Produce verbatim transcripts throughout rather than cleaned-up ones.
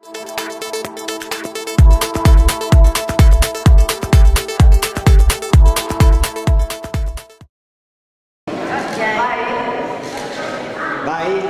Vai.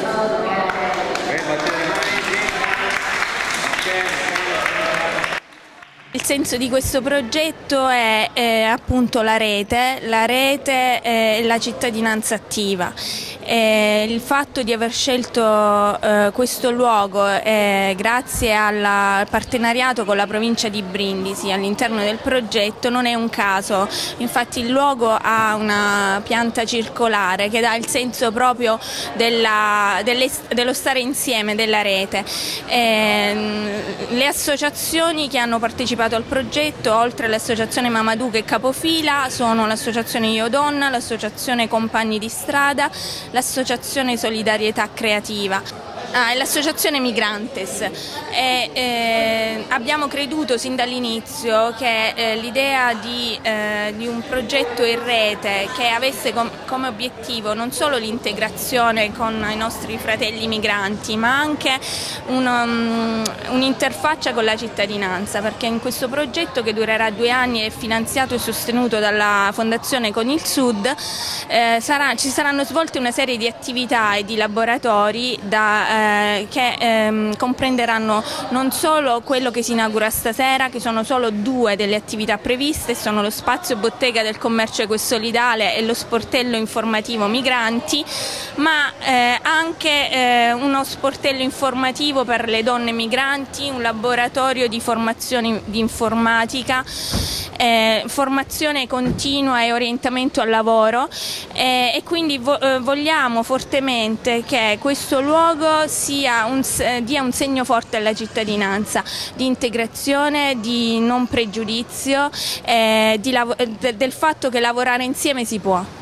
Il senso di questo progetto è, è appunto la rete, la rete e la cittadinanza attiva. E il fatto di aver scelto eh, questo luogo eh, grazie alla, al partenariato con la provincia di Brindisi all'interno del progetto non è un caso, infatti il luogo ha una pianta circolare che dà il senso proprio della, delle, dello stare insieme, della rete. E, le associazioni che hanno partecipato al progetto, oltre all'associazione Mamadou che è capofila, sono l'associazione Io Donna, l'associazione Compagni di Strada, l'associazione Solidarietà Creativa ah, e l'associazione Migrantes. E, eh, abbiamo creduto sin dall'inizio che eh, l'idea di, eh, di un progetto in rete che avesse com come obiettivo non solo l'integrazione con i nostri fratelli migranti, ma anche un'interfaccia um, con la cittadinanza, perché in questo progetto, che durerà due anni, è finanziato e sostenuto dalla Fondazione Con il Sud, eh, sarà, ci saranno svolte una serie di attività e di laboratori da, eh, che ehm, comprenderanno non solo quello che si inaugura stasera, che sono solo due delle attività previste, sono lo spazio bottega del commercio ecosolidale e lo sportello informativo migranti, ma eh, anche eh, uno sportello informativo per le donne migranti, un laboratorio di formazione di informatica, eh, formazione continua e orientamento al lavoro, eh, e quindi vo eh, vogliamo fortemente che questo luogo sia un, eh, dia un segno forte alla cittadinanza, di integrazione, di non pregiudizio, eh, di de del fatto che lavorare insieme si può.